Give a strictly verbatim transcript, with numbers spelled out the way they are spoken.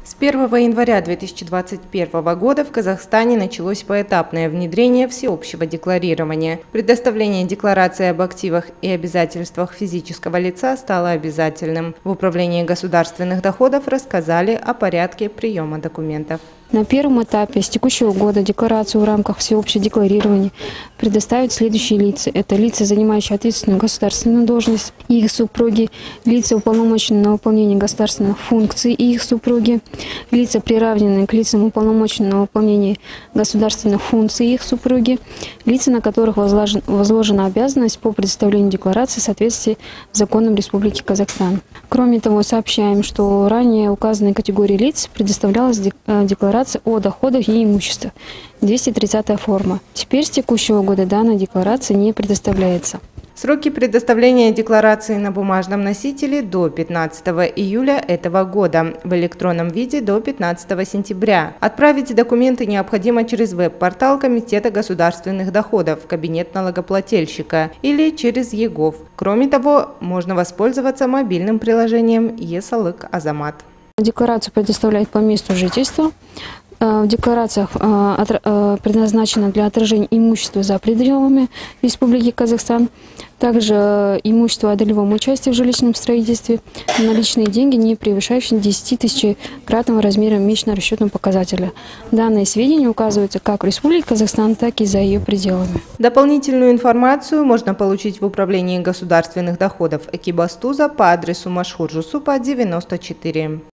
С первого января две тысячи двадцать первого года в Казахстане началось поэтапное внедрение всеобщего декларирования. Предоставление декларации об активах и обязательствах физического лица стало обязательным. В Управлении государственных доходов рассказали о порядке приема документов. На первом этапе с текущего года декларацию в рамках всеобщего декларирования предоставят следующие лица. Это лица, занимающие ответственную государственную должность, и их супруги, лица, уполномоченные на выполнение государственных функций, и их супруги, лица, приравненные к лицам, уполномоченным на выполнение государственных функций, и их супруги, лица, на которых возложен, возложена обязанность по предоставлению декларации в соответствии с законом Республики Казахстан. Кроме того, сообщаем, что ранее указанной категории лиц предоставлялась декларация о доходах и имуществе. двести тридцатая форма. Теперь с текущего года данная декларация не предоставляется. Сроки предоставления декларации на бумажном носителе до пятнадцатого июля этого года, в электронном виде до пятнадцатого сентября. Отправить документы необходимо через веб-портал Комитета государственных доходов, кабинет налогоплательщика или через ЕГОВ. Кроме того, можно воспользоваться мобильным приложением Е-Салык Азамат. Декларацию предоставляют по месту жительства. В декларациях предназначено для отражения имущества за пределами Республики Казахстан, также имущество о долевом участии в жилищном строительстве, наличные деньги, не превышающие десяти тысячекратного размера месячного расчетного показателя. Данные сведения указываются как в Республике Казахстан, так и за ее пределами. Дополнительную информацию можно получить в Управлении государственных доходов Экибастуза по адресу Машхур Жусупа, девяносто четыре.